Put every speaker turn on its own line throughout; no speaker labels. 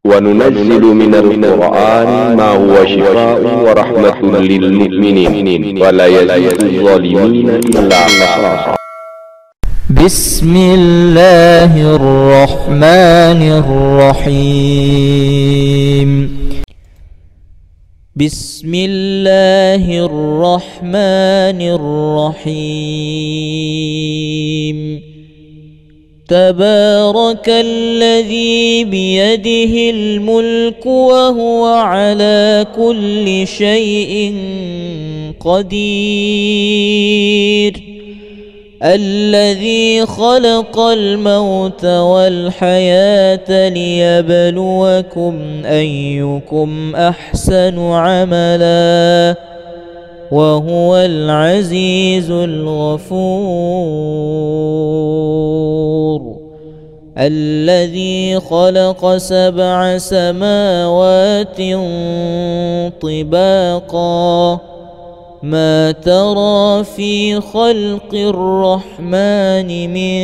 وننزل من القرآن ما هو شفاء ورحمة للمؤمنين ولا يزيد الظالمين إلا خسارا.
بسم الله الرحمن الرحيم. بسم الله الرحمن الرحيم. تبارك الذي بيده الملك وهو على كل شيء قدير. الذي خلق الموت والحياة ليبلوكم أيكم أحسن عملا وهو العزيز الغفور. الذي خلق 7 سماوات طباقا ما ترى في خلق الرحمن من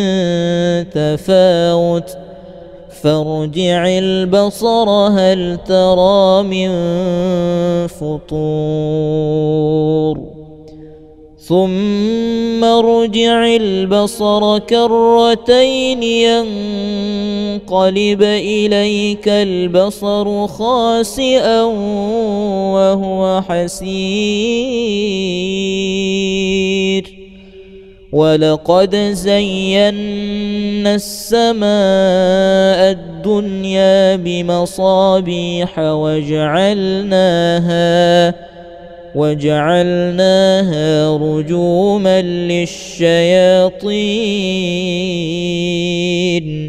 تفاوت فارجع البصر هل ترى من فطور ثم ارجع البصر كرتين ينقلب إليك البصر خاسئا وهو حسير. ولقد زينا السماء الدنيا بمصابيح وجعلناها رجوما للشياطين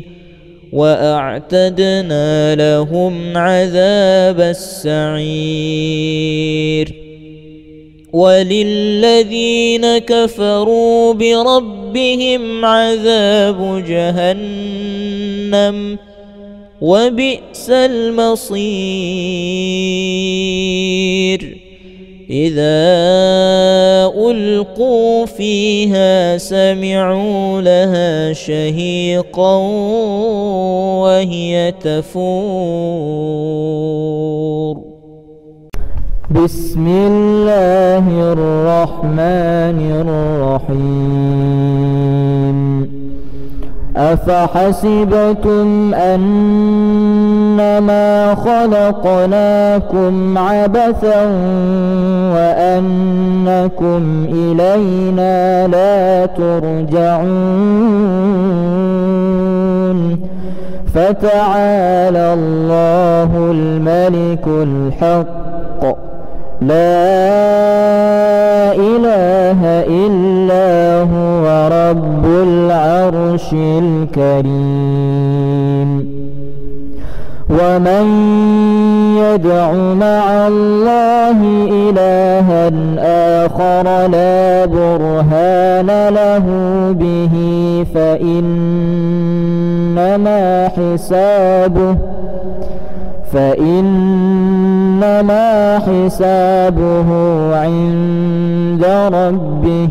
وأعتدنا لهم عذاب السعير. وللذين كفروا بربهم عذاب جهنم وبئس المصير. إذا ألقوا فيها سمعوا لها شهيقا وهي تفور. بسم الله الرحمن الرحيم. أفحسبتم أنما خلقناكم عبثا وأنكم إلينا لا ترجعون. فتعالى الله الملك الحق لا إله إلا هو رب العرش الكريم. ومن يدع مع الله إلها آخر لا برهان له به فإنما حسابه عند ربه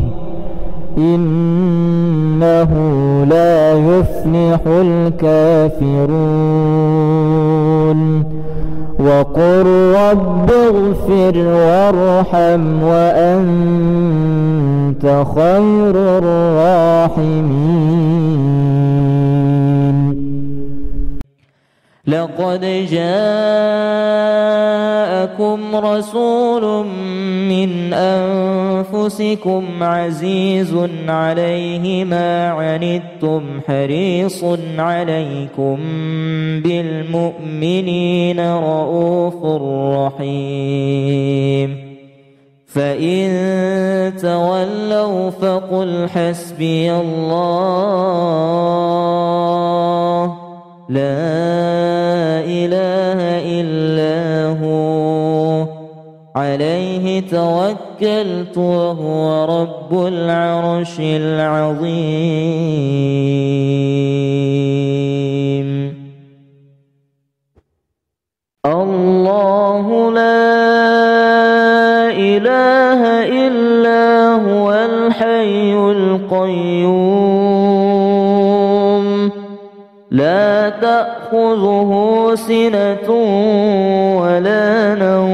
إنه لا يفلح الكافرون. وقل رب اغفر وارحم وأنت خير الراحمين. لقد جاءكم رسول من أنفسكم عزيز عليه ما عنتم حريص عليكم بالمؤمنين رؤوف رحيم. فإن تولوا فقل حسبي الله لا إله إلا هو عليه توكلت وهو رب العرش العظيم. الله لا إله إلا هو الحي القيوم لا تأخذه تأخذه سنة ولا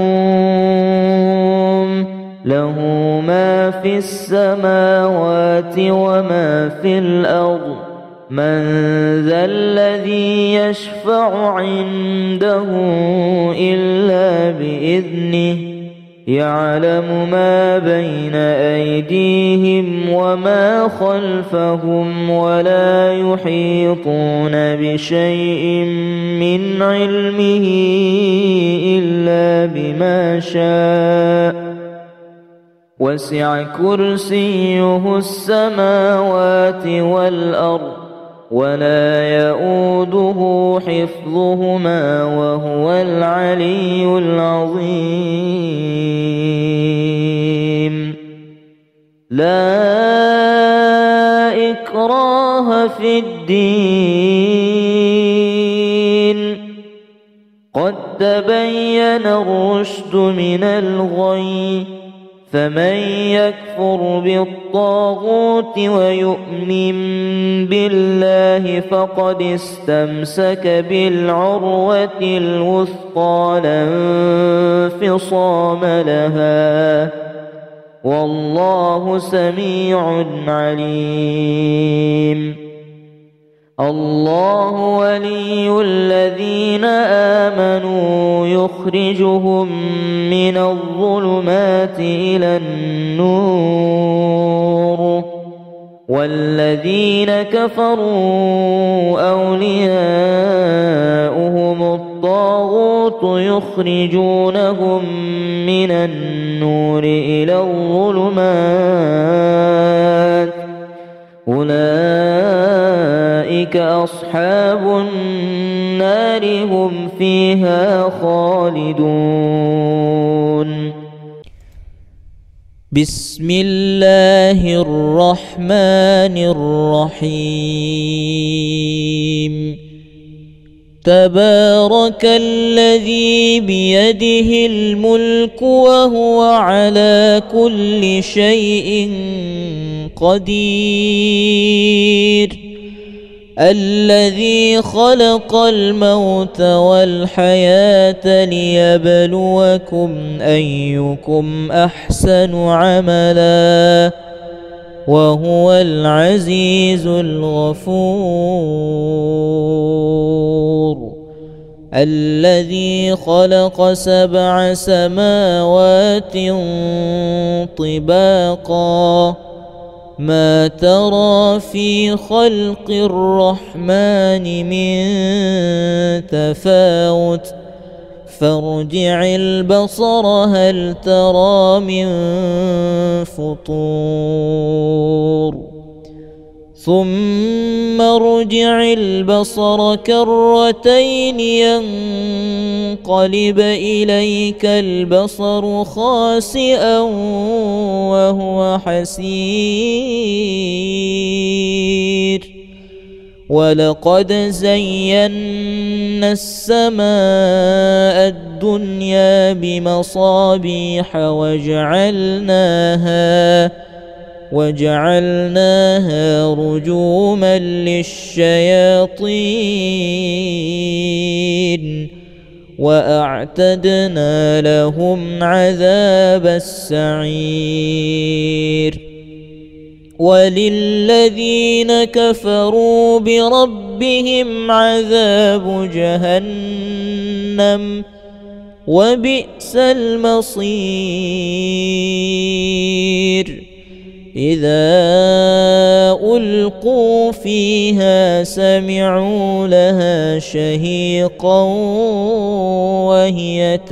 نوم له ما في السماوات وما في الأرض من ذا الذي يشفع عنده إلا بإذنه يعلم ما بين أيديهم وما خلفهم ولا يحيطون بشيء من علمه إلا بما شاء وسع كرسيه السماوات والأرض ولا يؤوده حفظهما وهو العلي العظيم لا إكراه في الدين قد تبين الرشد من الغي فمن يكفر بالطاغوت ويؤمن بالله فقد استمسك بالعروة الوثقى لا انفصام لها والله سميع عليم الله ولي الذين آمنوا يخرجهم من الظلمات إلى النور والذين كفروا أولياؤهم الطاغوت يخرجونهم من النور إلى الظلمات أولئك أصحاب النار هم فيها خالدون بسم الله الرحمن الرحيم تبارك الذي بيده الملك وهو على كل شيء قدير الذي خلق الموت والحياة ليبلوكم أيكم أحسن عملا وهو العزيز الغفور الذي خلق 7 سماوات طباقا ما ترى في خلق الرحمن من تفاوت فارجع البصر هل ترى من فطور ثم ارجع البصر كرتين ينقلب إليك البصر خاسئا وهو حسير ولقد زينا السماء الدنيا بمصابيح وجعلناها رجوما للشياطين وأعتدنا لهم عذاب السعير وللذين كفروا بربهم عذاب جهنم وبئس المصير إذا ألقوا فيها سمعوا لها شهيقا وهي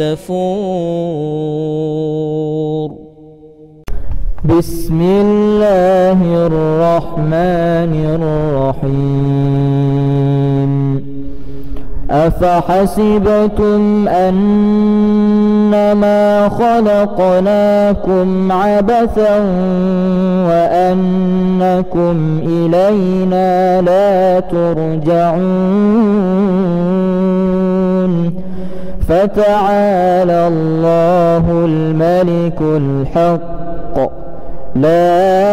تفور بسم الله الرحمن الرحيم أفحسبتم أنما خلقناكم عبثا وأنكم إلينا لا ترجعون فتعالى الله الملك الحق لا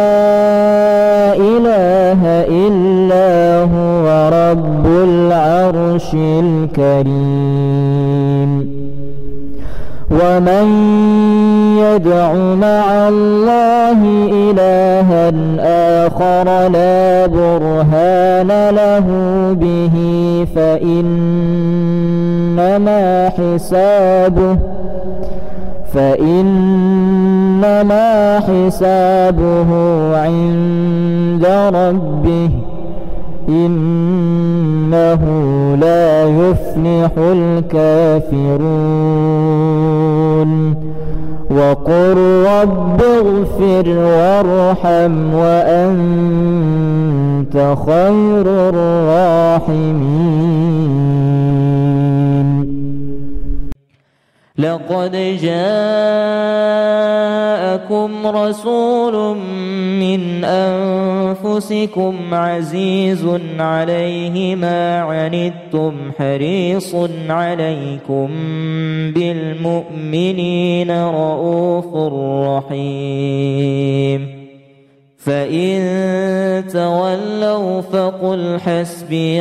إله إلا هو رب العرش الكريم. ومن يدع مع الله إلها آخر لا برهان له به فإنما حسابه عند ربه إنه لا يفلح الكافرون. وقل رب اغفر وارحم وأنت خير الراحمين.
لقد جاءكم رسول من أنفسكم عزيز عليه ما عنتم حريص عليكم بالمؤمنين رؤوف رحيم. فإن تولوا فقل حسبي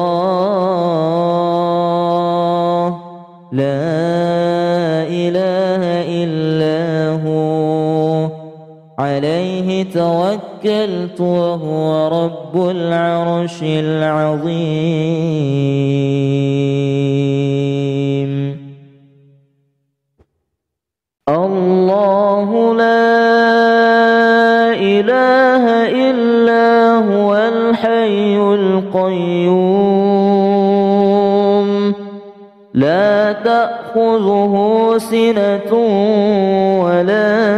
الله لا إله إلا هو عليه توكلت وهو رب العرش العظيم. الله لا إله إلا هو الحي القيوم لا تأخذه سنة ولا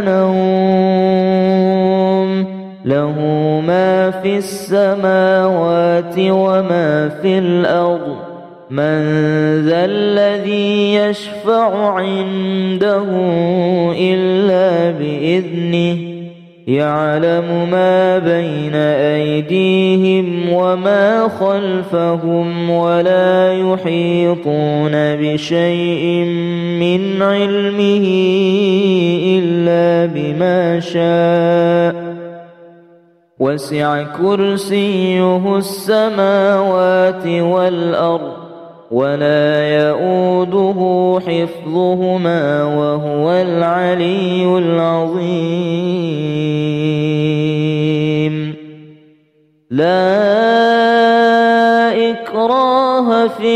نوم له ما في السماوات وما في الأرض من ذا الذي يشفع عنده إلا بإذنه يعلم ما بين أيديهم وما خلفهم ولا يحيطون بشيء من علمه إلا بما شاء وسع كرسيه السماوات والأرض ولا يؤوده حفظهما وهو العلي العظيم. لا إكراه في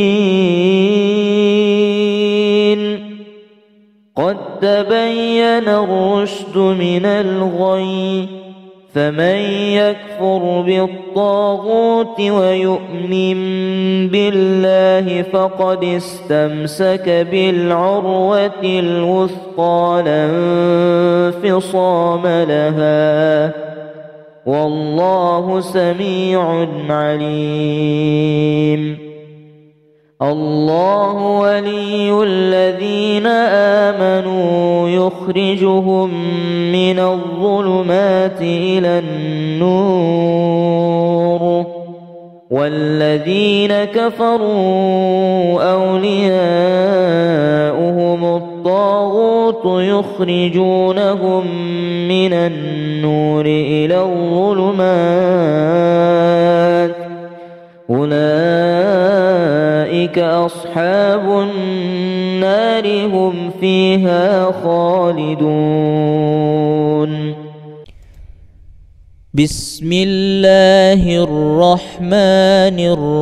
الدين قد تبين الرشد من الغي فمن يكفر بالطاغوت ويؤمن بالله فقد استمسك بالعروة الوثقى لا انفصام لها والله سميع عليم. الله ولي الذين آمنوا يخرجهم من الظلمات إلى النور والذين كفروا أولياؤهم الطاغوت يخرجونهم من النور إلى الظلمات أولئك أصحاب النار هم فيها خالدون. بسم الله الرحمن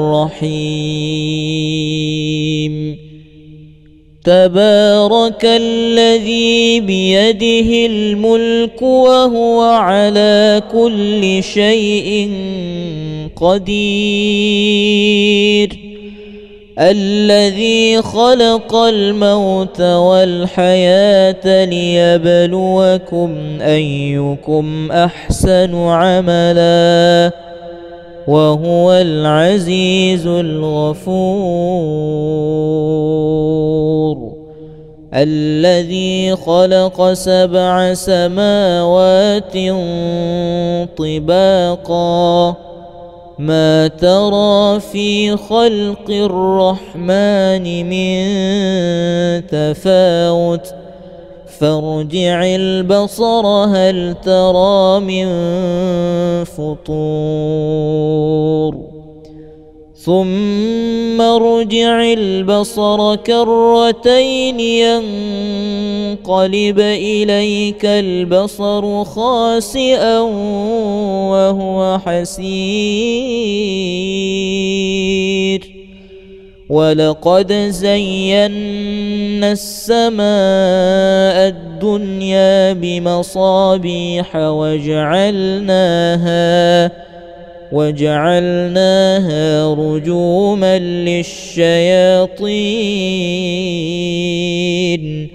الرحيم. تبارك الذي بيده الملك وهو على كل شيء قدير الذي خلق الموت والحياة ليبلوكم أيكم أحسن عملا وهو العزيز الغفور. الذي خلق 7 سماوات طباقا ما ترى في خلق الرحمن من تفاوت فارجع البصر هل ترى من فطور ثم ارجع البصر كرتين ينقلب إليك البصر خاسئا وهو حسير ولقد زينا السماء الدنيا بمصابيح وجعلناها رجوما للشياطين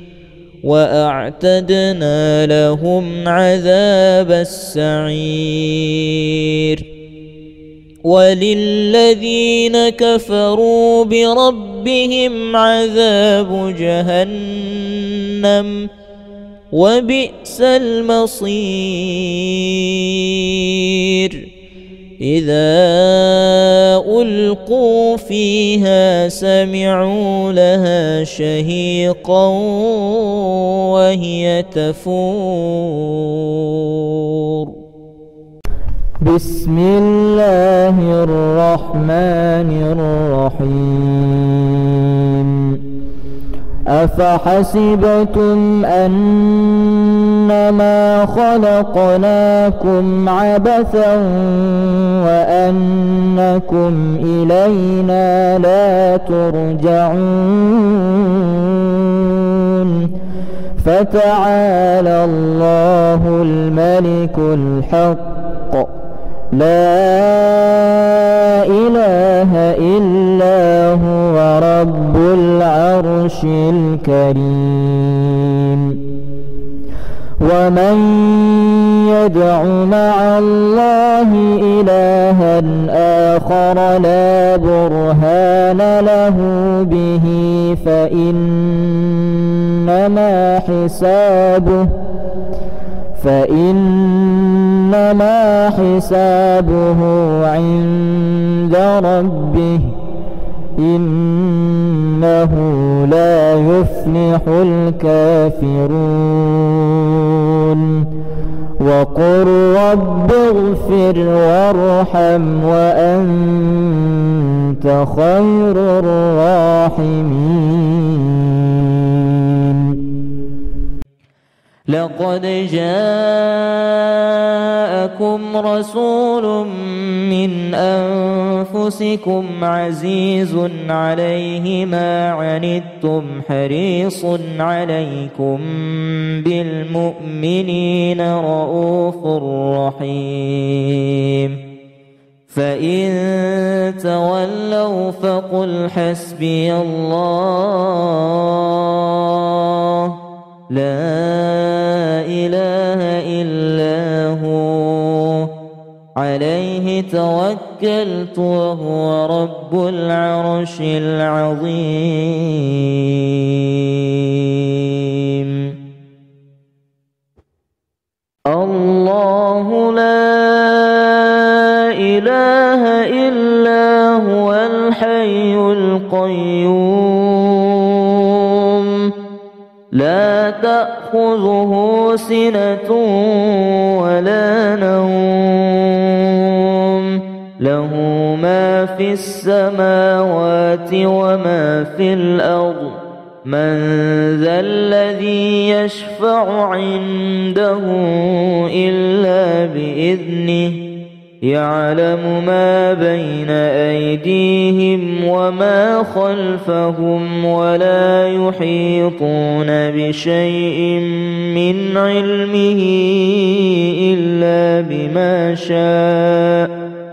وأعتدنا لهم عذاب السعير وللذين كفروا بربهم عذاب جهنم وبئس المصير إذا ألقوا فيها سمعوا لها شهيقا وهي تفور
بسم الله الرحمن الرحيم أفحسبتم أنما خلقناكم عبثا وأنكم إلينا لا ترجعون فتعالى الله الملك الحق لا إله إلا هو رب العرش الكريم ومن يدع مع الله إلها آخر لا برهان له به فإنما حسابه عند ربه إنه لا يفلح الكافرون وقل رب اغفر وارحم وأنت خير الراحمين
لقد جاءكم رسول من أنفسكم عزيز عليه ما عنتم حريص عليكم بالمؤمنين رؤوف رحيم فإن تولوا فقل حسبي الله لا إله إلا هو عليه توكلت وهو رب العرش العظيم الله لا إله إلا هو الحي القيوم لا تأخذه سنة ولا نوم له ما في السماوات وما في الأرض من ذا الذي يشفع عنده إلا بإذنه يعلم ما بين أيديهم وما خلفهم ولا يحيطون بشيء من علمه إلا بما شاء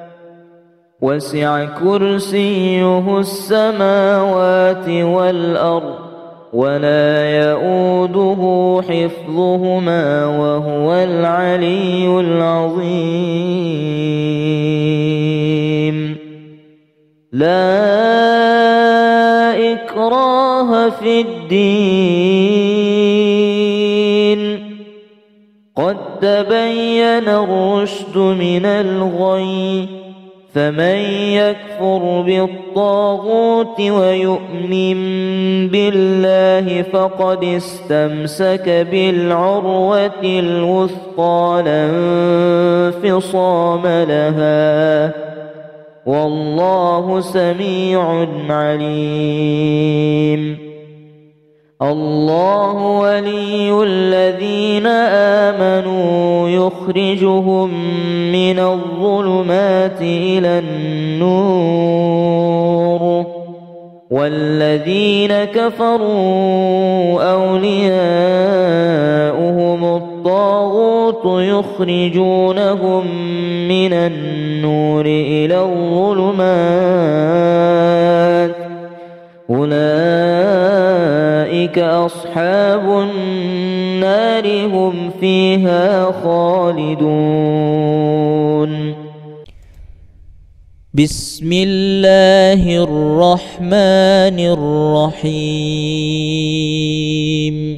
وسع كرسيه السماوات والأرض ولا يؤوده حفظهما وهو العلي العظيم لا إكراه في الدين قد تبين الرشد من الغي فمن يكفر بالطاغوت ويؤمن بالله فقد استمسك بالعروة الوثقى لا انفصام لها والله سميع عليم. الله ولي الذين آمنوا يخرجهم من الظلمات إلى النور والذين كفروا أولياؤهم الطاغوت يخرجونهم من النور إلى الظلمات أولئك أصحاب النار هم فيها خالدون.
بسم الله الرحمن الرحيم.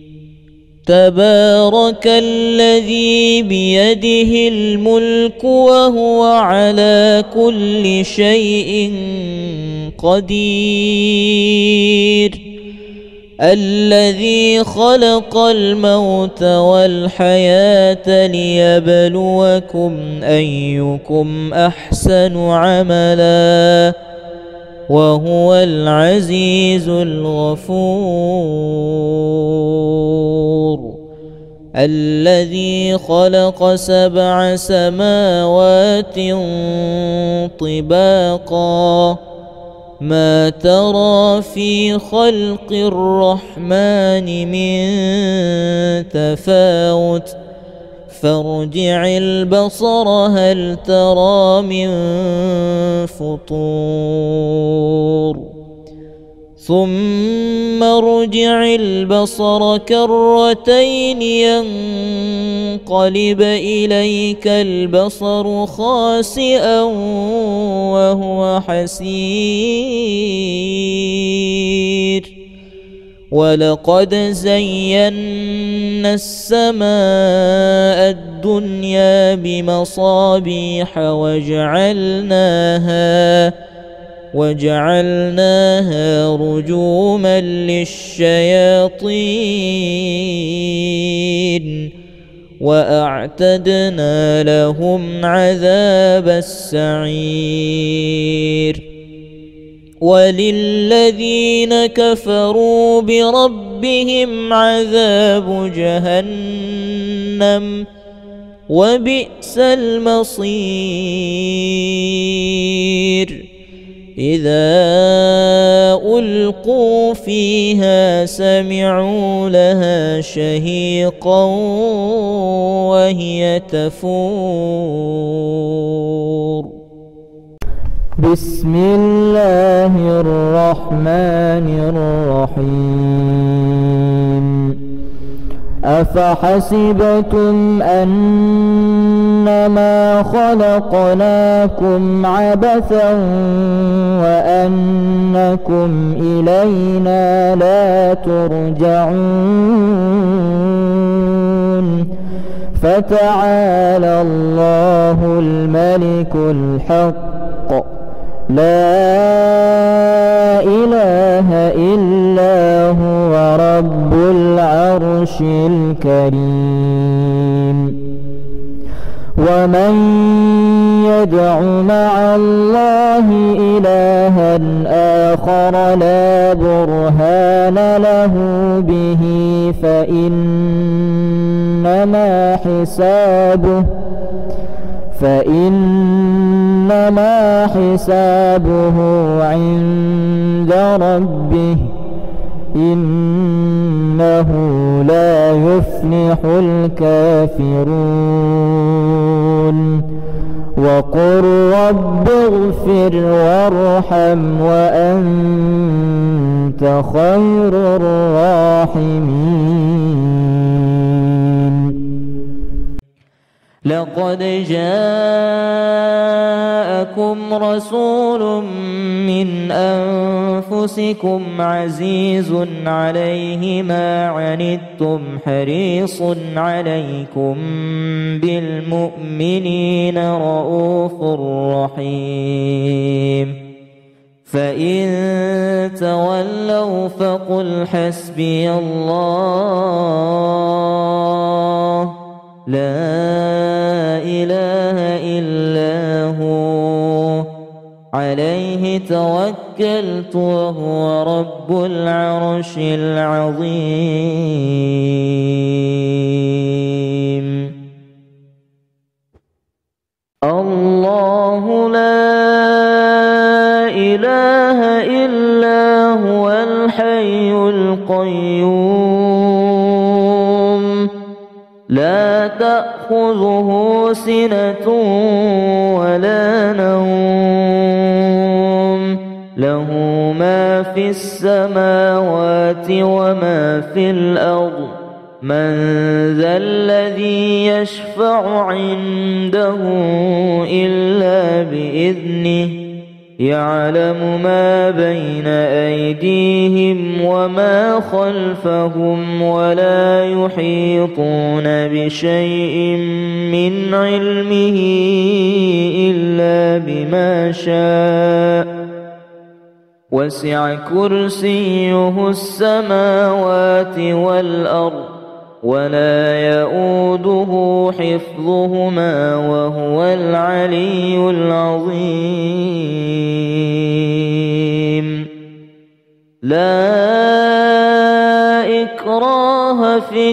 تبارك الذي بيده الملك وهو على كل شيء قدير. الذي خلق الموت والحياة ليبلوكم أيكم أحسن عملا وهو العزيز الغفور. الذي خلق 7 سماوات طباقا ما ترى في خلق الرحمن من تفاوت فارجع البصر هل ترى من فطور ثم ارجع البصر كرتين ينقلب إليك البصر خاسئا وهو حسير. ولقد زينا السماء الدنيا بمصابيح وجعلناها رجوما للشياطين وأعتدنا لهم عذاب السعير. وللذين كفروا بربهم عذاب جهنم وبئس المصير. إذا ألقوا فيها سمعوا لها شهيقا وهي تفور.
بسم الله الرحمن الرحيم. أفحسبتم أنما خلقناكم عبثا وأنكم إلينا لا ترجعون فتعالى الله الملك الحق لا إله إلا هو رب العرش الكريم. ومن يدع مع الله إلها آخر لا برهان له به فإنما حسابه عند ربه إنه لا يفلح الكافرون. وقل رب اغفر وارحم وأنت خير الراحمين.
لقد جاءكم جاءكم رسول من أنفسكم عزيز عليه ما عنتم حريص عليكم بالمؤمنين رؤوف رحيم فإن تولوا فقل حسبي الله لا إله إلا هو عليه توكلت وهو رب العرش العظيم الله لا إله إلا هو الحي القيوم لا تأخذه سنة ولا نوم له ما في السماوات وما في الأرض من ذا الذي يشفع عنده إلا بإذنه يعلم ما بين أيديهم وما خلفهم ولا يحيطون بشيء من علمه إلا بما شاء وسع كرسيه السماوات والأرض ولا يؤوده حفظهما وهو العلي العظيم لا إكراه في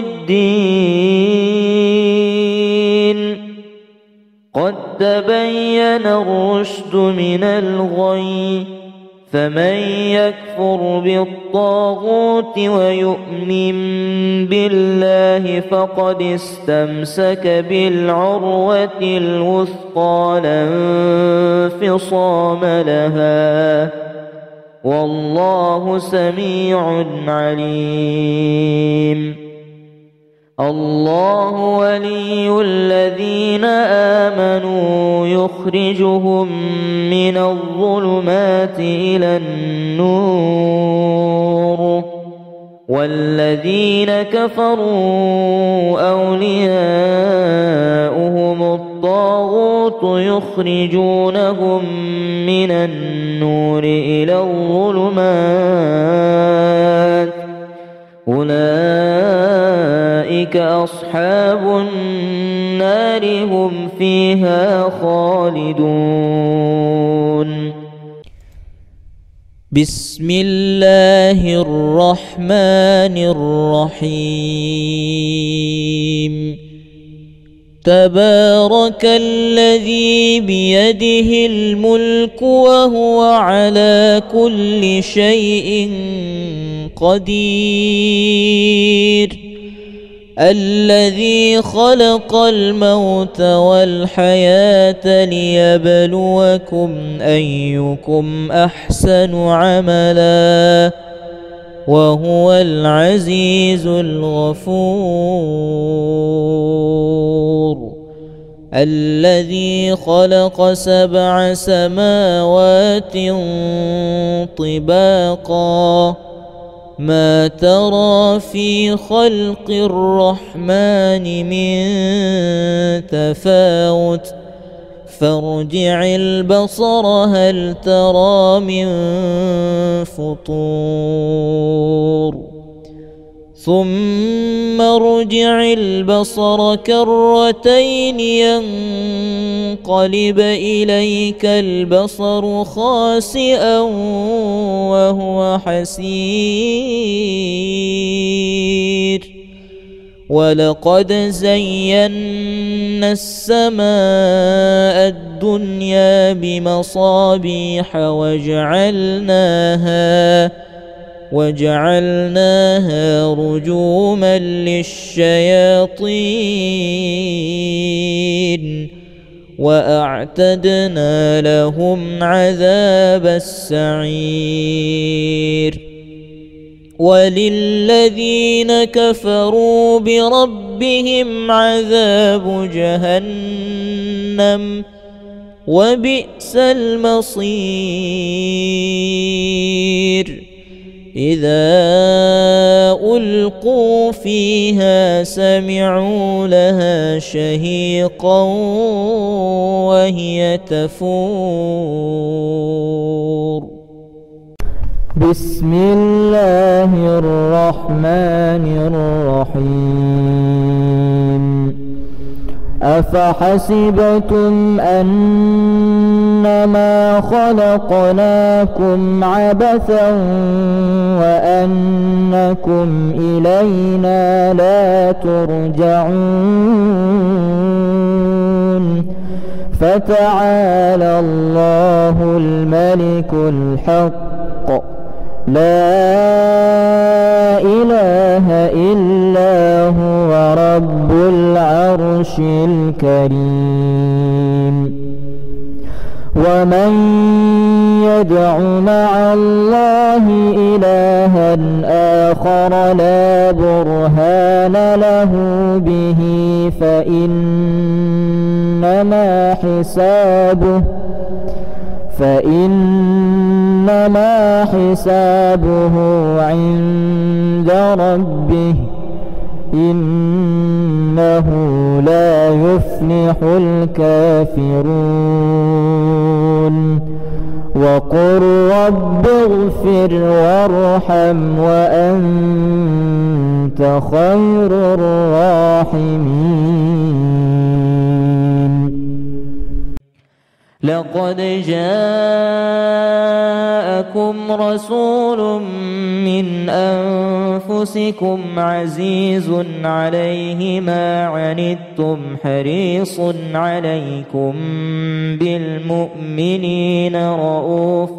الدين قد تبين الرشد من الغي فمن يكفر بالطاغوت ويؤمن بالله فقد استمسك بالعروة الوثقى لا انفصام لها والله سميع عليم الله ولي الذين آمنوا يخرجهم من الظلمات إلى النور والذين كفروا أولياؤهم الطاغوت يخرجونهم من النور إلى الظلمات أولئك أصحاب النار هم فيها خالدون
بسم الله الرحمن الرحيم تبارك الذي بيده الملك وهو على كل شيء قدير الذي خلق الموت والحياة ليبلوكم أيكم أحسن عملا وهو العزيز الغفور الذي خلق 7 سماوات طباقا ما ترى في خلق الرحمن من تفاوت فارجع البصر هل ترى من فطور ثم ارجع البصر كرتين ينقلب إليك البصر خاسئا وهو حسير ولقد زينا السماء الدنيا بمصابيح وجعلناها رجوما للشياطين وأعتدنا لهم عذاب السعير وللذين كفروا بربهم عذاب جهنم وبئس المصير إذا ألقوا فيها سمعوا لها شهيقا وهي تفور.
بسم الله الرحمن الرحيم. أفحسبتم أنما خلقناكم عبثا وأنكم إلينا لا ترجعون فتعالى الله الملك الحق لا إله إلا هو رب العرش الكريم. ومن يدع مع الله إلها آخر لا برهان له به فإنما حسابه عند ربه إنه لا يفلح الكافرون. وقل رب اغفر وارحم وأنت خير الراحمين.
لقد جاءكم رسول من أنفسكم عزيز عليه ما عنتم حريص عليكم بالمؤمنين رؤوف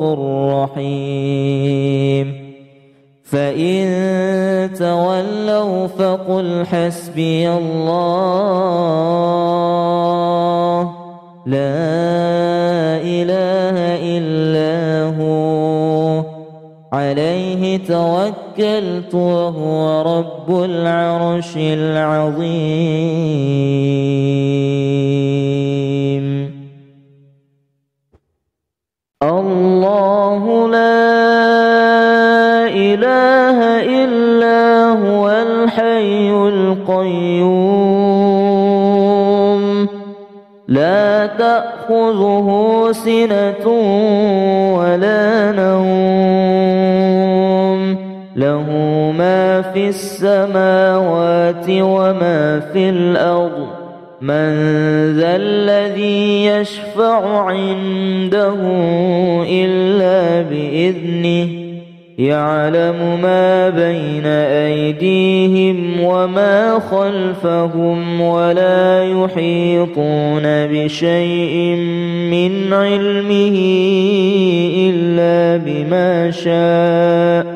رحيم. فإن تولوا فقل حسبي الله لا إله إلا هو عليه توكلت وهو رب العرش العظيم. الله لا إله إلا هو الحي القيوم لا تأخذه سنة ولا نوم له ما في السماوات وما في الأرض من ذا الذي يشفع عنده إلا بإذنه يعلم ما بين أيديهم وما خلفهم ولا يحيطون بشيء من علمه إلا بما شاء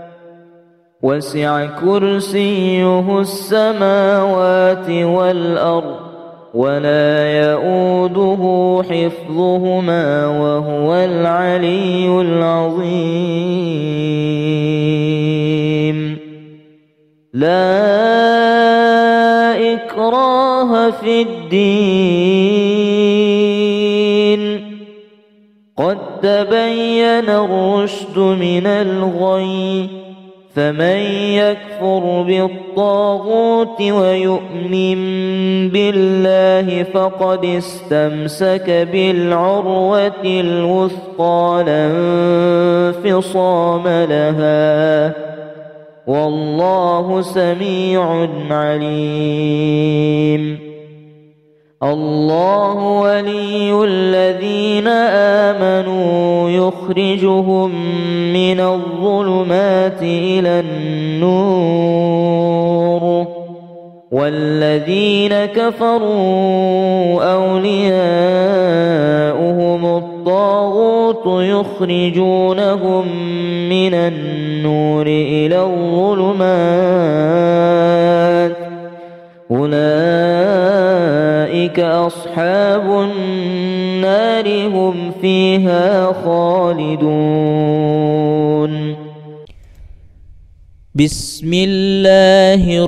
وسع كرسيه السماوات والأرض ولا يؤوده حفظهما وهو العلي العظيم. لا إكراه في الدين قد تبين الرشد من الغي فمن يكفر بالطاغوت ويؤمن بالله فقد استمسك بالعروة الوثقى لا انفصام لها والله سميع عليم. الله ولي الذين آمنوا يخرجهم من الظلمات إلى النور والذين كفروا أولياؤهم الطاغوت يخرجونهم من النور إلى الظلمات أولئك أصحاب النار هم فيها خالدون.
بسم الله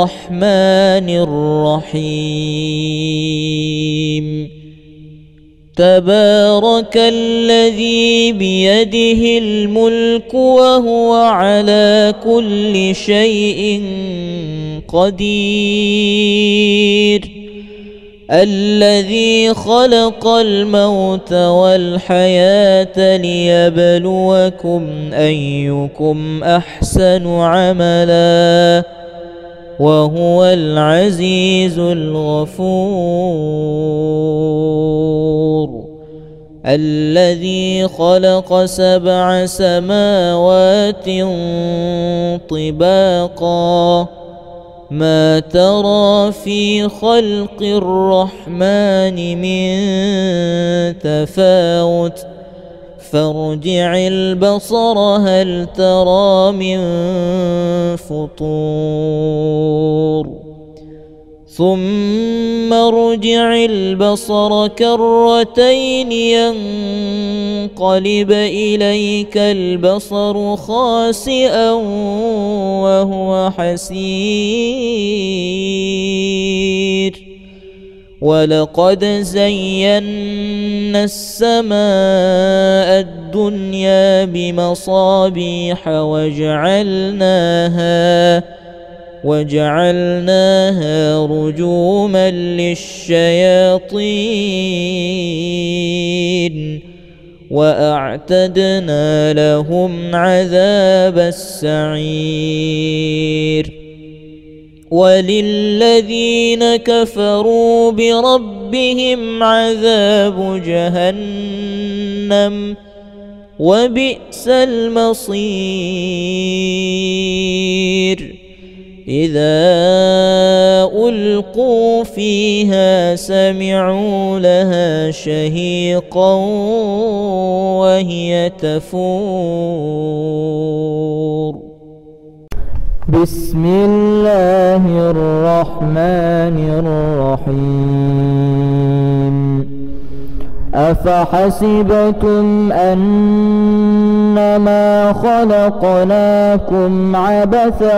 الرحمن الرحيم. تبارك الذي بيده الملك وهو على كل شيء قدير الذي خلق الموت والحياة ليبلوكم أيكم أحسن عملا وهو العزيز الغفور الذي خلق 7 سماوات طباقا ما ترى في خلق الرحمن من تفاوت فارجع البصر هل ترى من فطور ثم ارجع البصر كرتين ينقلب إليك البصر خاسئا وهو حسير ولقد زينا السماء الدنيا بمصابيح وجعلناها رجوما للشياطين وأعتدنا لهم عذاب السعير وللذين كفروا بربهم عذاب جهنم وبئس المصير إذا ألقوا فيها سمعوا لها شهيقا وهي تفور
بسم الله الرحمن الرحيم أفحسبتم أنما خلقناكم عبثا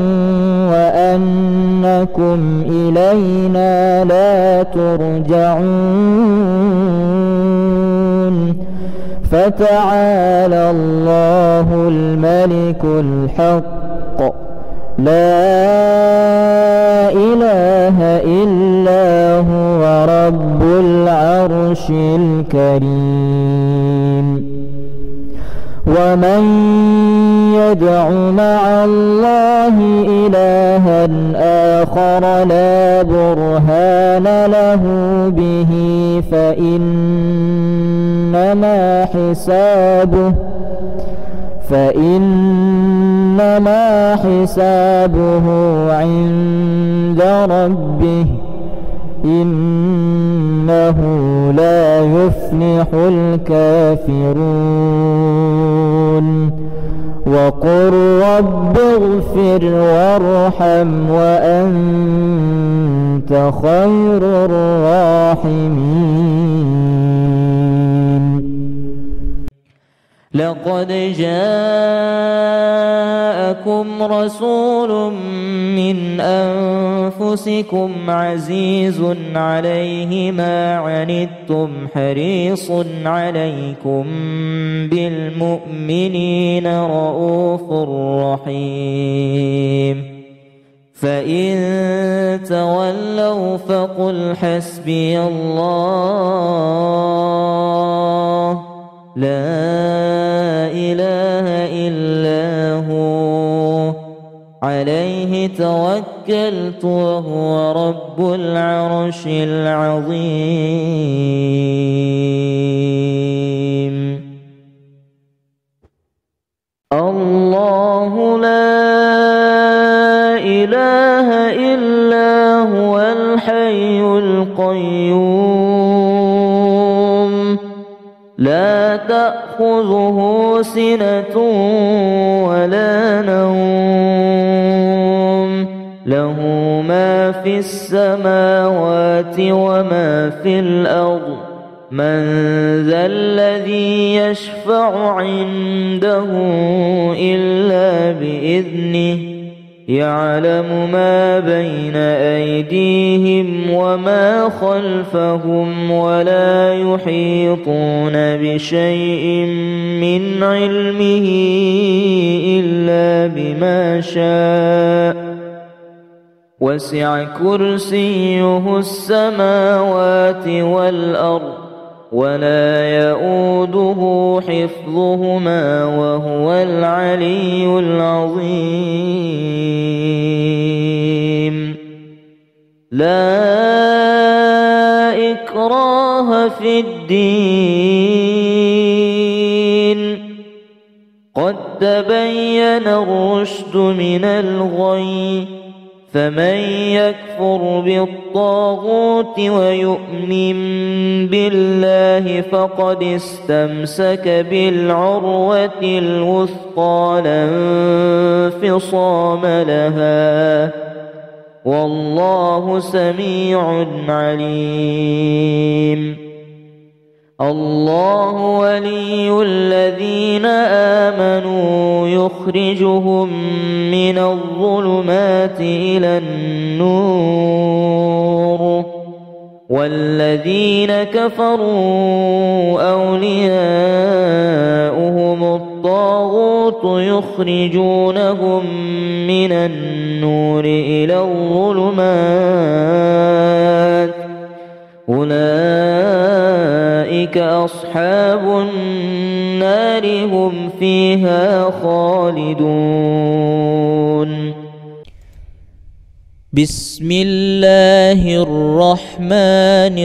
وأنكم إلينا لا ترجعون فتعالى الله الملك الحق لا إله إلا هو رب العرش الكريم ومن يدع مع الله إلها آخر لا برهان له به فإنما حسابه عند ربه إنه لا يفلح الكافرون وقل رب اغفر وارحم وأنت خير الراحمين
لقد جاءكم رسول من أنفسكم عزيز عليه ما عنتم حريص عليكم بالمؤمنين رؤوف رحيم فإن تولوا فقل حسبي الله لا إله إلا هو عليه توكلت وهو رب العرش العظيم الله لا إله إلا هو الحي القيوم لا تأخذه سنة ولا نوم له ما في السماوات وما في الأرض من ذا الذي يشفع عنده إلا بإذنه يعلم ما بين أيديهم وما خلفهم ولا يحيطون بشيء من علمه إلا بما شاء وسع كرسيه السماوات والأرض ولا يؤوده حفظهما وهو العلي العظيم لا إكراه في الدين قد تبين الرشد من الغي فمن يكفر بالطاغوت ويؤمن بالله فقد استمسك بالعروة الوثقى لا انفصام لها والله سميع عليم الله ولي الذين آمنوا يخرجهم من الظلمات إلى النور والذين كفروا أولياؤهم الطاغوت يخرجونهم من النور إلى الظلمات أولئك أصحاب النار هم فيها خالدون
بسم الله الرحمن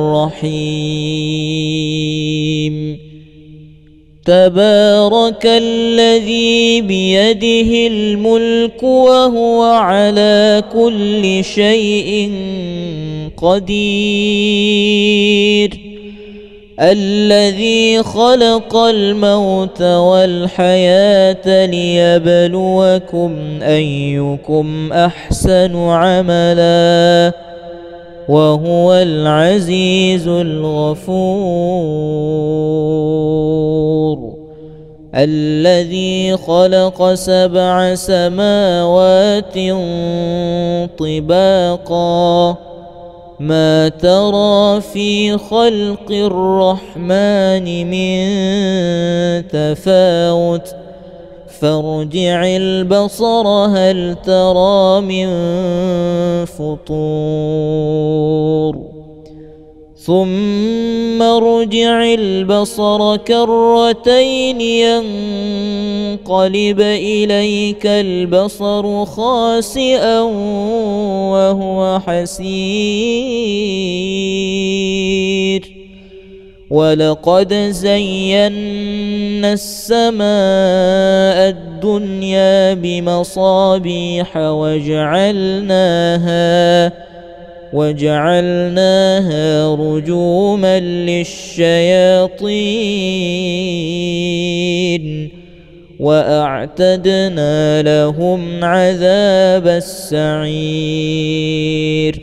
الرحيم تبارك الذي بيده الملك وهو على كل شيء قدير الذي خلق الموت والحياة ليبلوكم أيكم أحسن عملا وهو العزيز الغفور الذي خلق 7 سماوات طباقا ما ترى في خلق الرحمن من تفاوت فارجع البصر هل ترى من فطور ثم ارجع البصر كرتين ينقلب إليك البصر خاسئا وهو حسير ولقد زينا السماء الدنيا بمصابيح وجعلناها رجوما للشياطين وأعتدنا لهم عذاب السعير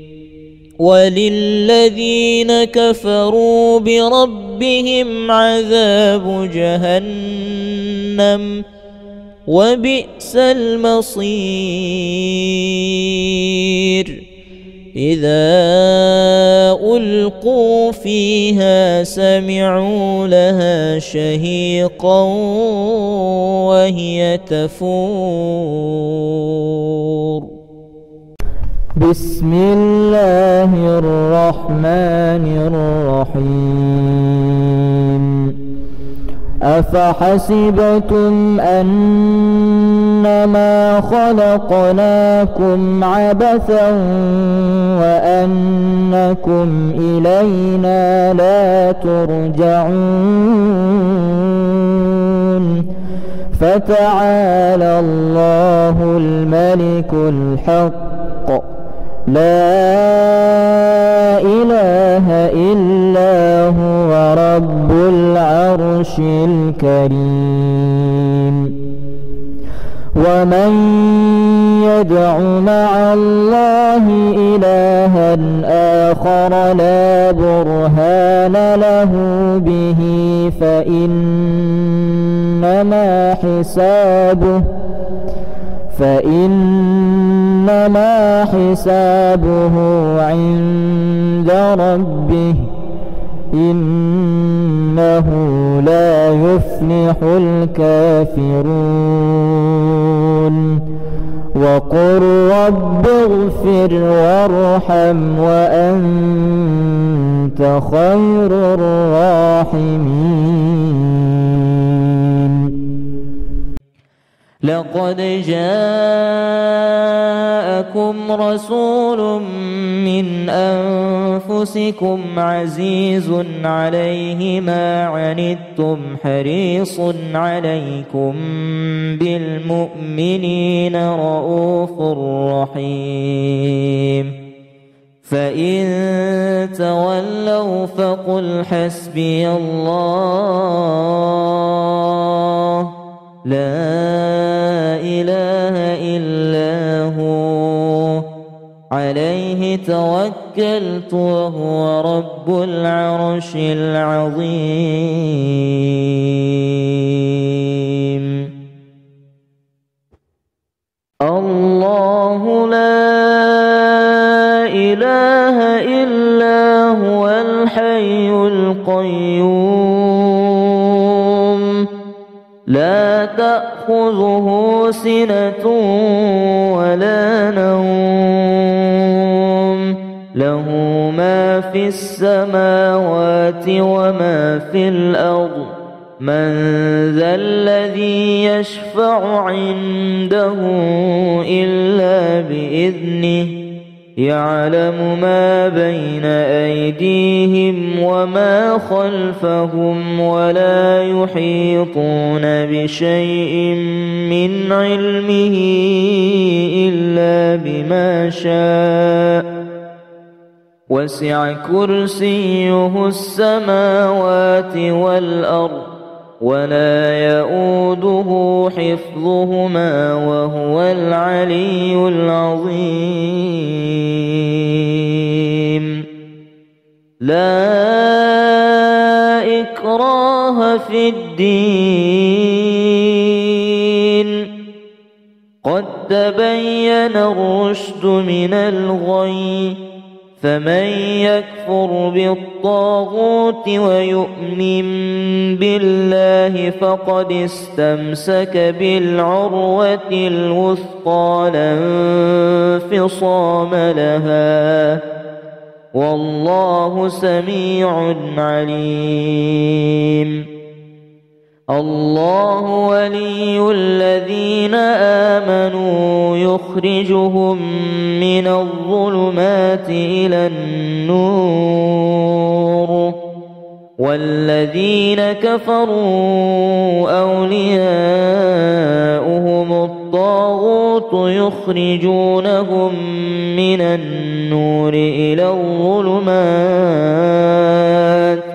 وللذين كفروا بربهم عذاب جهنم وبئس المصير إذا ألقوا فيها سمعوا لها شهيقا وهي تفور
بسم الله الرحمن الرحيم أفحسبتم أنما خلقناكم عبثا وأنكم إلينا لا ترجعون فتعالى الله الملك الحق لا إله إلا هو رب العرش الكريم ومن يدع مع الله إلها آخر لا برهان له به فإنما حسابه عند ربه إنه لا يفلح الكافرون وقل رب اغفر وارحم وأنت خير الراحمين.
لقد جاءكم رسول من أنفسكم عزيز عليه ما عنتم حريص عليكم بالمؤمنين رؤوف رحيم. فإن تولوا فقل حسبي الله لا إله إلا هو عليه توكلت وهو رب العرش العظيم. الله لا إله إلا هو الحي القيوم لا تأخذه سنة ولا نوم له ما في السماوات وما في الأرض من ذا الذي يشفع عنده إلا بإذنه يعلم ما بين أيديهم وما خلفهم ولا يحيطون بشيء من علمه إلا بما شاء وسع كرسيه السماوات والأرض ولا يؤوده حفظهما وهو العلي العظيم. لا إكراه في الدين قد تبين الرشد من الغي فمن يكفر بالطاغوت ويؤمن بالله فقد استمسك بالعروة الوثقى لا انفصام لها والله سميع عليم. الله ولي الذين آمنوا يخرجهم من الظلمات إلى النور والذين كفروا أولياؤهم الطاغوت يخرجونهم من النور إلى الظلمات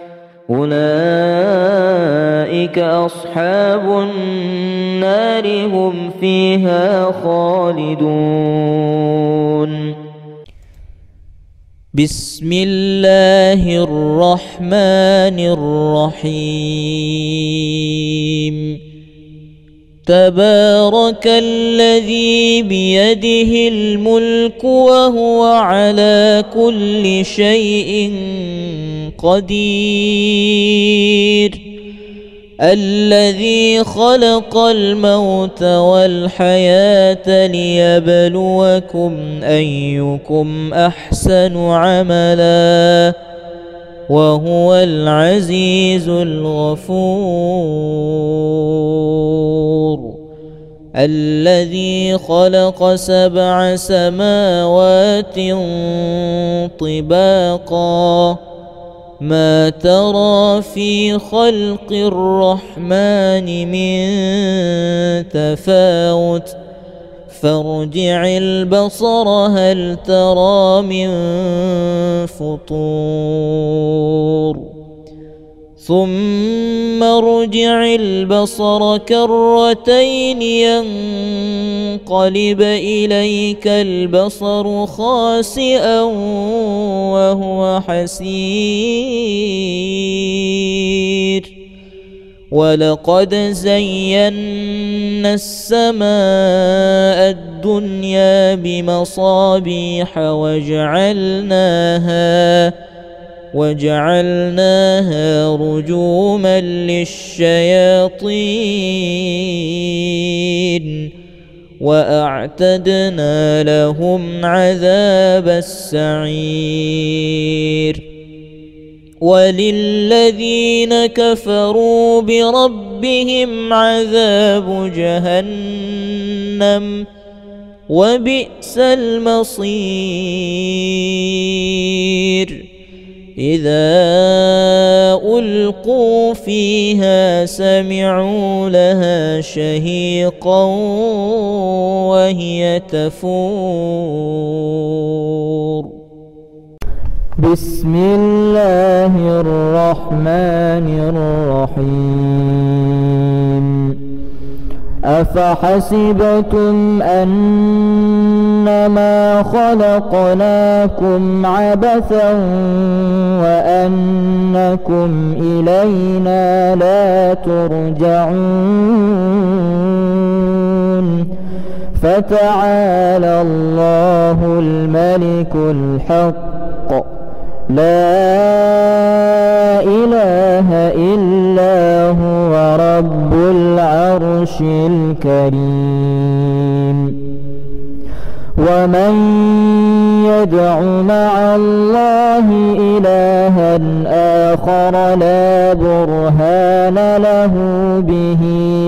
أولئك أصحاب النار هم فيها خالدون.
بسم الله الرحمن الرحيم. تبارك الذي بيده الملك وهو على كل شيء قدير الذي خلق الموت والحياة ليبلوكم أيكم أحسن عملا وهو العزيز الغفور. الذي خلق 7 سماوات طباقا ما ترى في خلق الرحمن من تفاوت فارجع البصر هل ترى من فطور ثم ارجع البصر كرتين ينقلب إليك البصر خاسئا وهو حسير ولقد زينا السماء الدنيا بمصابيح وجعلناها رجوما للشياطين وأعتدنا لهم عذاب السعير وللذين كفروا بربهم عذاب جهنم وبئس المصير إذا ألقوا فيها سمعوا لها شهيقا وهي تفور.
بسم الله الرحمن الرحيم. أفحسبتم أنما خلقناكم عبثا وأنكم إلينا لا ترجعون فتعالى الله الملك الحق لا إله إلا هو رب العرش الكريم. ومن يدع مع الله إلها آخر لا برهان له به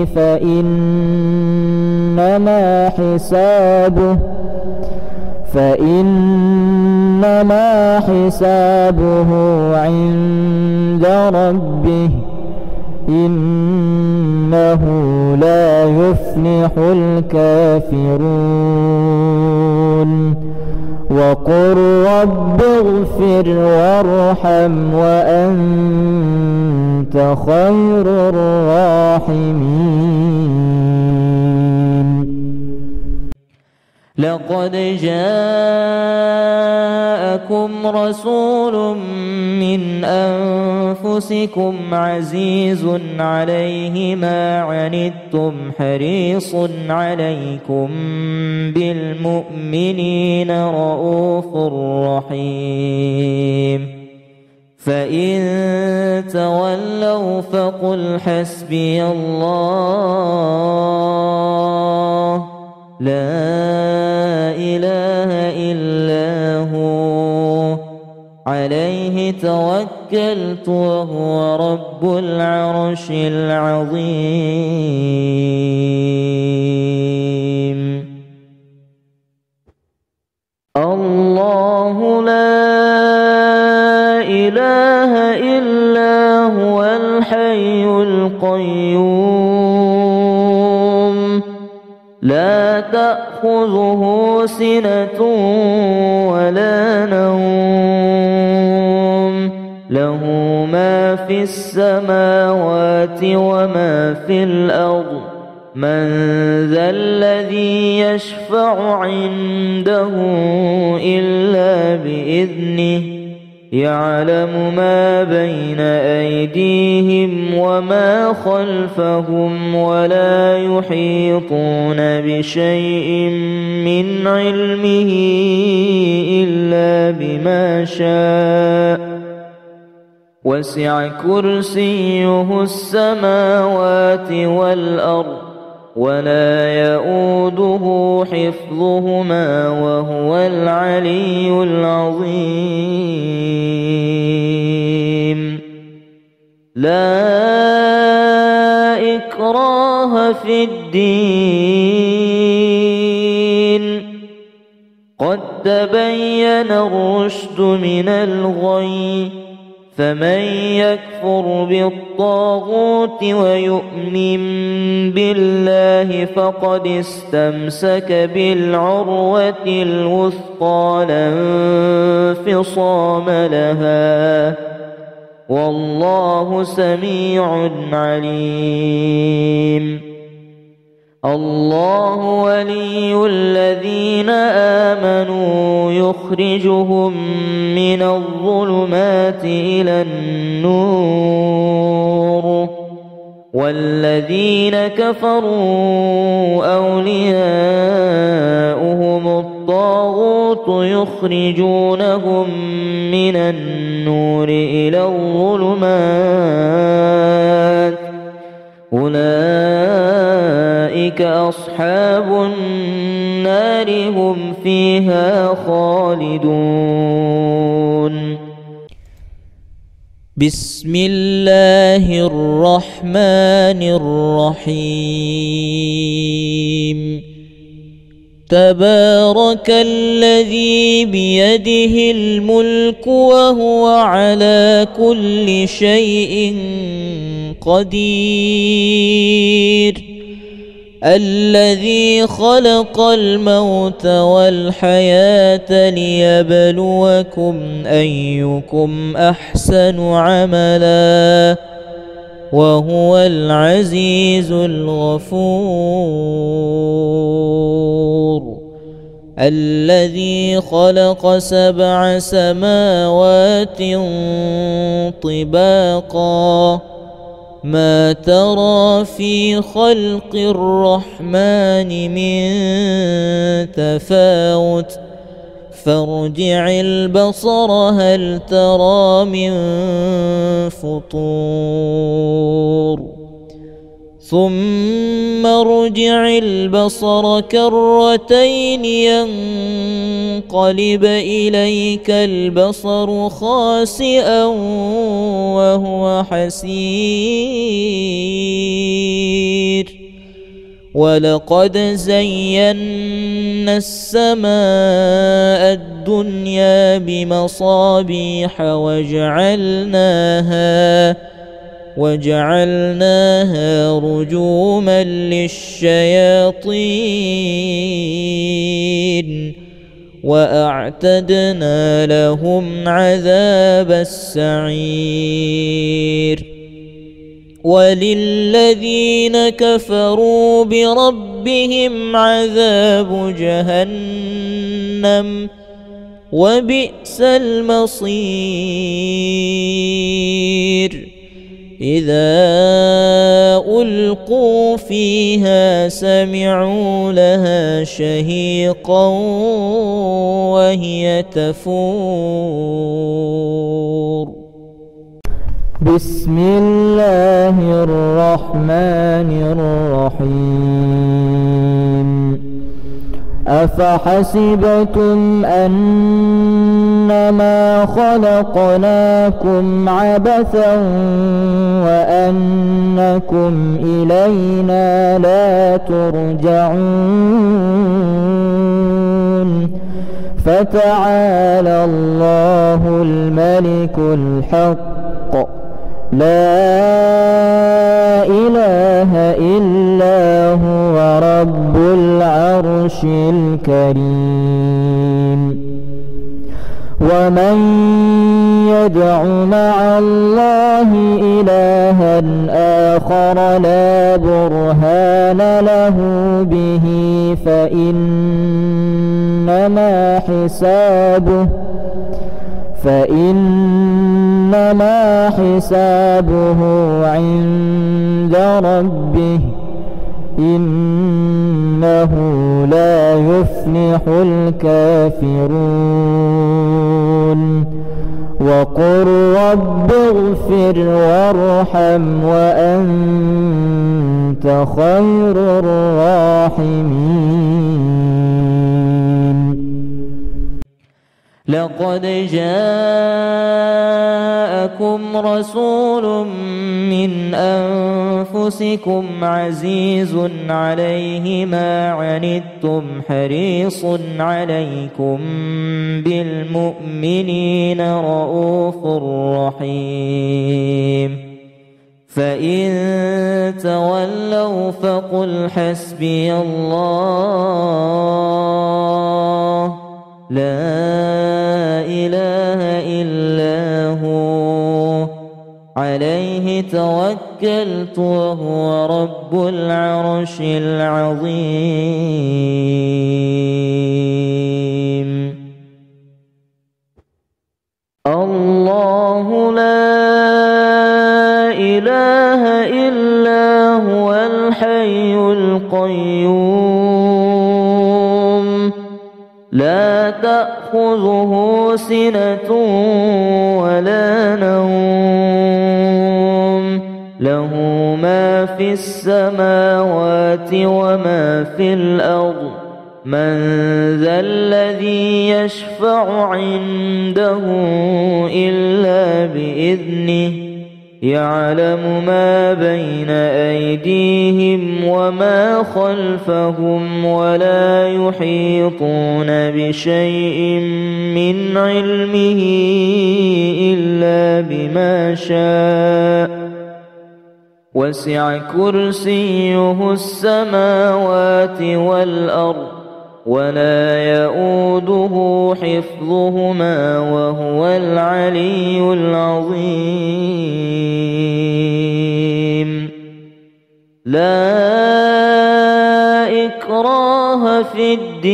فإنما حسابه عند ربه إنه لا يفلح الكافرون. وقل رب اغفر وارحم وأنت خير الراحمين.
لقد جاءكم رسول من أنفسكم عزيز عليه ما عنتم حريص عليكم بالمؤمنين رؤوف رحيم. فإن تولوا فقل حسبي الله لا إله إلا هو عليه توكلت وهو رب العرش العظيم. الله لا إله إلا هو الحي القيوم لا تأخذه سنة ولا نوم له ما في السماوات وما في الأرض من ذا الذي يشفع عنده إلا بإذنه يعلم ما بين أيديهم وما خلفهم ولا يحيطون بشيء من علمه إلا بما شاء وسع كرسيه السماوات والأرض ولا يؤوده حفظهما وهو العلي العظيم. لا إكراه في الدين قد تبين الرشد من الغي فمن يكفر بالطاغوت ويؤمن بالله فقد استمسك بالعروة الوثقى لا انفصام لها والله سميع عليم. الله ولي الذين آمنوا يخرجهم من الظلمات إلى النور والذين كفروا أولياؤهم الطاغوت يخرجونهم من النور إلى الظلمات أولئك أصحاب النار هم فيها خالدون.
بسم الله الرحمن الرحيم. تبارك الذي بيده الملك وهو على كل شيء قدير. الذي خلق الموت والحياة ليبلوكم أيكم أحسن عملا وهو العزيز الغفور. الذي خلق 7 سماوات طباقا ما ترى في خلق الرحمن من تفاوت فارجع البصر هل ترى من فطور ثم ارجع البصر كرتين ينقلب إليك البصر خاسئا وهو حسير. ولقد زينا السماء الدنيا بمصابيح وجعلناها رجوما للشياطين وأعتدنا لهم عذاب السعير. وللذين كفروا بربهم عذاب جهنم وبئس المصير. إذا ألقوا فيها سمعوا لها شهيقا وهي تفور.
بسم الله الرحمن الرحيم. أفحسبتم أنما خلقناكم عبثا وأنكم إلينا لا ترجعون فتعالى الله الملك الحق لا إله إلا هو رب العرش الكريم. ومن يدع مع الله إلها آخر لا برهان له به فإنما حسابه عند ربه إنه لا يفلح الكافرون. وقل رب اغفر وارحم وأنت خير الراحمين.
لقد جاءكم رسول من أنفسكم عزيز عليه ما عنتم حريص عليكم بالمؤمنين رؤوف رحيم. فإن تولوا فقل حسبي الله لا إله إلا هو عليه توكلت وهو رب العرش العظيم. الله لا إله إلا لا تأخذه سنة ولا نوم له ما في السماوات وما في الأرض من ذا الذي يشفع عنده إلا بإذنه يعلم ما بين أيديهم وما خلفهم ولا يحيطون بشيء من علمه إلا بما شاء وسع كرسيه السماوات والأرض ولا يؤوده حفظهما وهو العلي العظيم لا إكراه في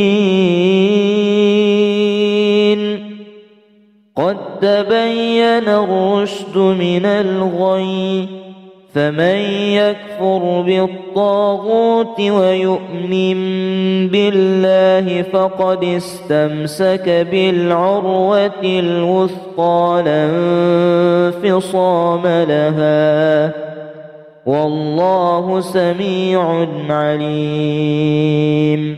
الدين قد تبين الرشد من الغي فمن يكفر بالطاغوت ويؤمن بالله فقد استمسك بالعروة الوثقى لا انفصام لها والله سميع عليم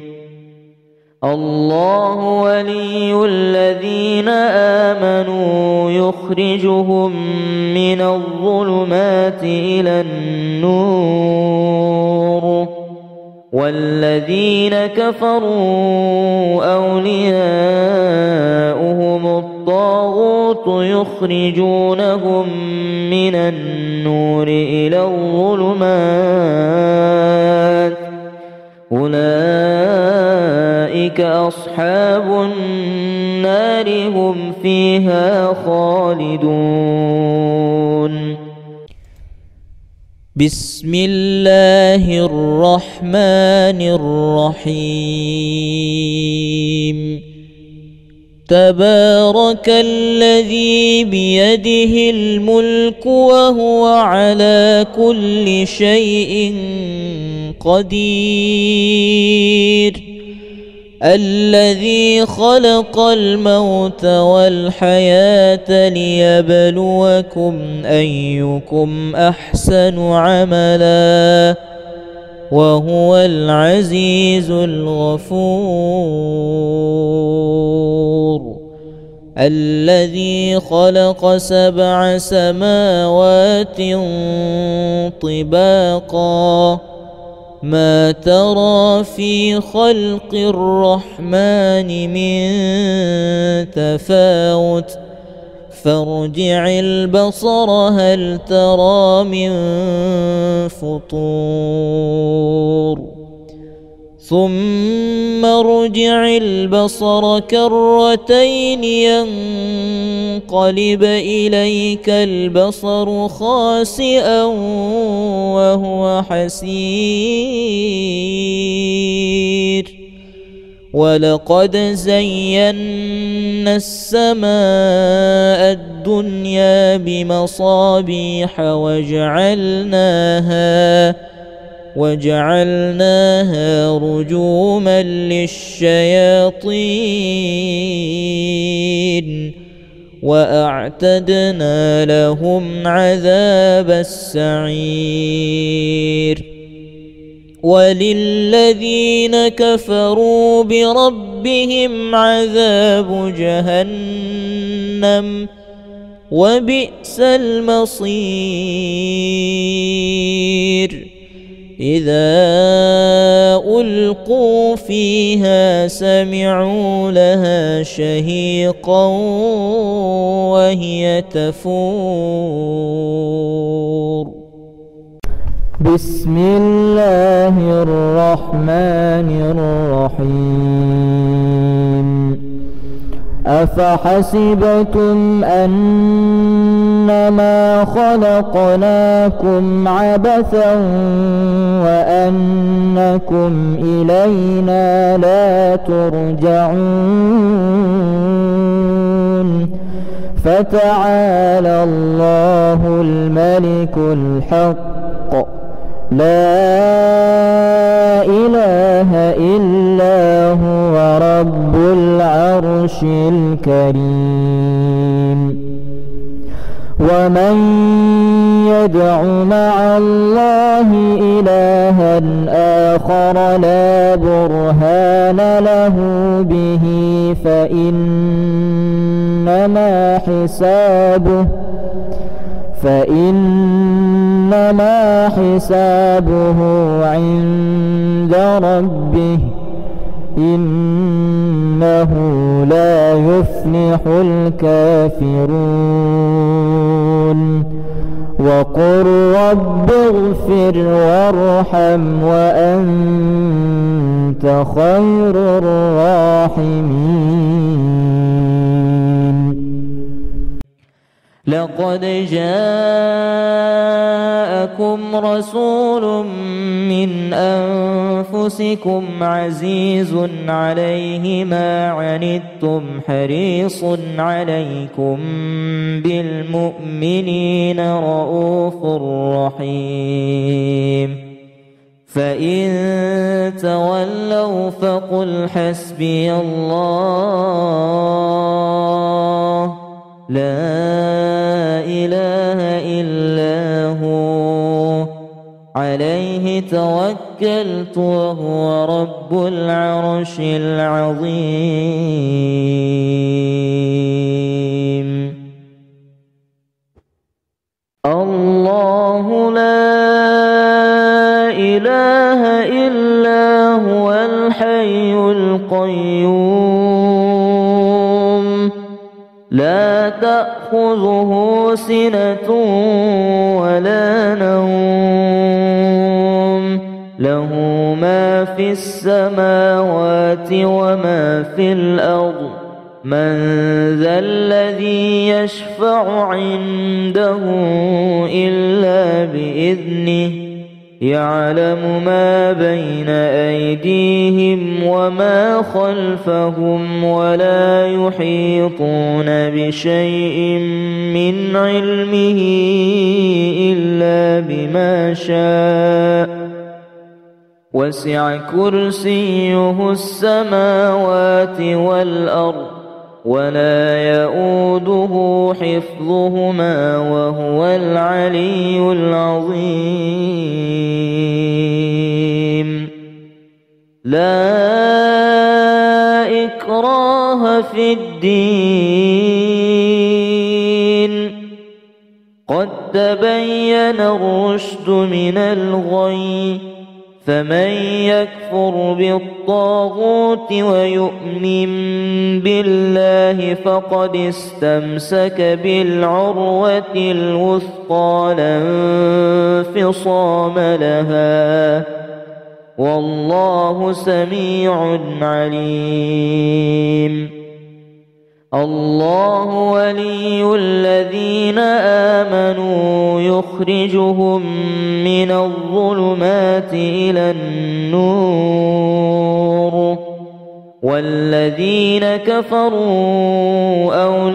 الله ولي الذين آمنوا يخرجهم من الظلمات إلى النور والذين كفروا أولياؤهم الطاغوت يخرجونهم من النور إلى الظلمات أولئك أصحاب النار هم فيها خالدون
بسم الله الرحمن الرحيم تبارك الذي بيده الملك وهو على كل شيء قدير الذي خلق الموت والحياة ليبلوكم أيكم أحسن عملا وهو العزيز الغفور الذي خلق 7 سماوات طباقا ما ترى في خلق الرحمن من تفاوت فارجع البصر هل ترى من فطور ثم ارجع البصر كرتين ينقلب إليك البصر خاسئا وهو حسير ولقد زينا السماء الدنيا بمصابيح وجعلناها رجوما للشياطين وأعتدنا لهم عذاب السعير وللذين كفروا بربهم عذاب جهنم وبئس المصير إذا ألقوا فيها سمعوا لها شهيقا وهي تفور
بسم الله الرحمن الرحيم أفحسبتم أنما خلقناكم عبثا وأنكم إلينا لا ترجعون فتعالى الله الملك الحق لا إله إلا هو رب الكريم. ومن يدع مع الله إلها آخر لا برهان له به فإنما حسابه عند ربه إنه لا يفلح الكافرون. وقل رب اغفر وارحم وأنت خير الراحمين.
لقد جاءكم رسول من أنفسكم عزيز عليه ما عنتم حريص عليكم بالمؤمنين رؤوف رحيم. فإن تولوا فقل حسبي الله لا إله إلا هو عليه توكلت وهو رب العرش العظيم. الله لا إله إلا هو الحي القيوم لا تأخذه سنة ولا نوم له ما في السماوات وما في الأرض من ذا الذي يشفع عنده إلا بإذنه يعلم ما بين أيديهم وما خلفهم ولا يحيطون بشيء من علمه إلا بما شاء وسع كرسيه السماوات والأرض ولا يؤوده حفظهما وهو العلي العظيم. لا إكراه في الدين قد تبين الرشد من الغي فمن يكفر بالطاغوت ويؤمن بالله فقد استمسك بالعروة الوثقى لا انفصام لها والله سميع عليم. الله ولي الذين آمنوا يخرجهم من الظلمات إلى النور والذين كفروا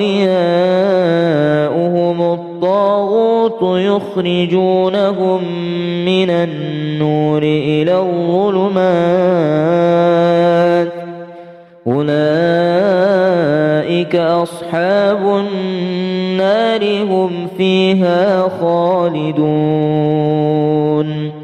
أولياؤهم الطاغوت يخرجونهم من النور إلى الظلمات أولئك أصحاب النار هم فيها خالدون.